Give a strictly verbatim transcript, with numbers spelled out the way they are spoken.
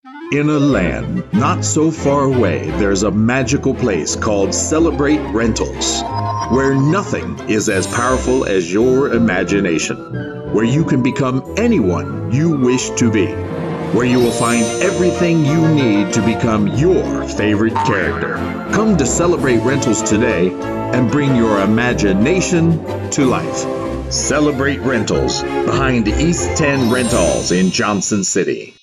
In a land not so far away, there's a magical place called Celebrate Rentals, where nothing is as powerful as your imagination, where you can become anyone you wish to be, where you will find everything you need to become your favorite character. Come to Celebrate Rentals today and bring your imagination to life. Celebrate Rentals, behind East ten Rentals in Johnson City.